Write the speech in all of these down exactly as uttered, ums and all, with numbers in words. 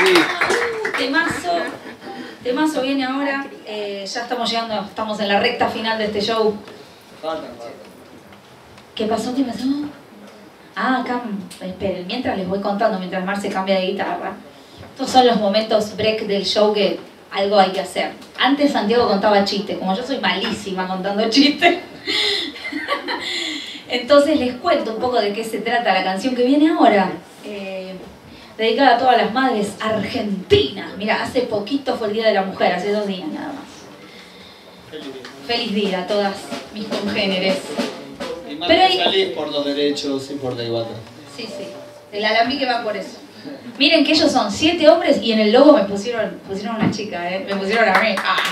Temazo, temazo viene ahora. Eh, ya estamos llegando, estamos en la recta final de este show. ¿Qué pasó? ¿Qué pasó? Ah, acá, esperen, mientras les voy contando, mientras Marce cambia de guitarra. Estos son los momentos break del show que algo hay que hacer. Antes Santiago contaba chistes, como yo soy malísima contando chistes. Entonces les cuento un poco de qué se trata la canción que viene ahora. Eh, dedicada a todas las madres argentinas. Mira, hace poquito fue el Día de la Mujer, hace dos días nada más. Feliz día. Feliz día a todas mis congéneres. Y más Pero que ahí... salís por los derechos y por Taiguata. Sí, sí. El alambique va por eso. Miren que ellos son siete hombres y en el logo me pusieron, pusieron una chica, ¿eh? Me pusieron a mí. Ah.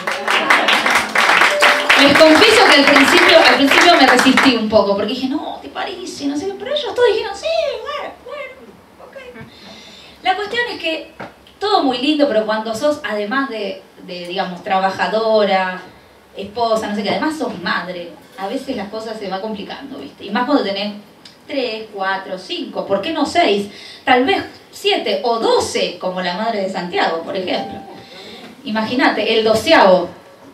Les confieso que al principio, al principio me resistí un poco, porque dije, no, te parece, no sé qué, pero ellos todos dijeron, sí, bueno, bueno, ok. La cuestión es que todo muy lindo, pero cuando sos, además de, de digamos, trabajadora, esposa, no sé qué, además sos madre, a veces las cosas se van complicando, ¿viste? Y más cuando tenés tres, cuatro, cinco, ¿por qué no seis? Tal vez siete o doce, como la madre de Santiago, por ejemplo. Imagínate, el doceavo.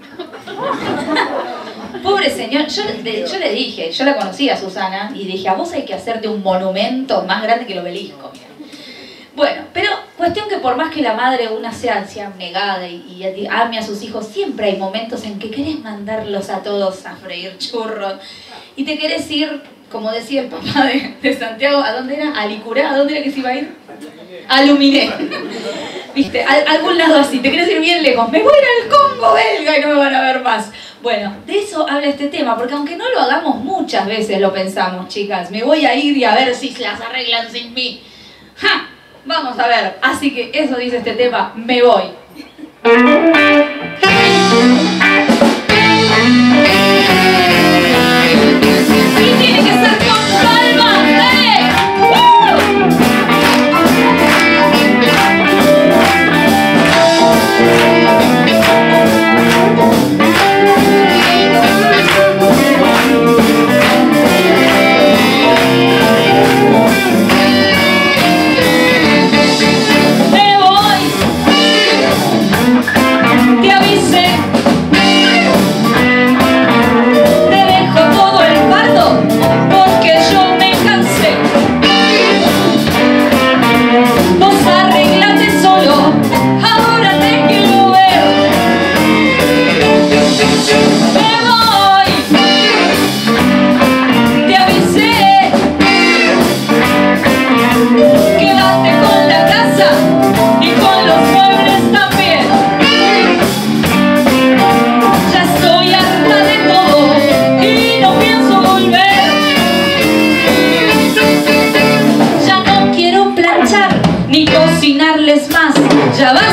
Pobre señor, yo, de, yo le dije, yo la conocí a Susana y dije, a vos hay que hacerte un monumento más grande que el obelisco. Mira. Bueno, pero cuestión que por más que la madre una sea, sea negada y, y ame a sus hijos, siempre hay momentos en que querés mandarlos a todos a freír churros y te querés ir, como decía el papá de, de Santiago, ¿a dónde era? ¿A Licurá? ¿A dónde era que se iba a ir? A Luminé. ¿Viste? A, a algún lado así, te querés ir bien lejos. Me voy a ir al Congo belga y no me van a ver más. Bueno, de eso habla este tema, porque aunque no lo hagamos muchas veces lo pensamos, chicas. Me voy a ir y a ver si las arreglan sin mí. ¡Ja! Vamos a ver. Así que eso dice este tema, me voy. Y tiene que ser con calma, ¿eh? ¡Uh! Ya va.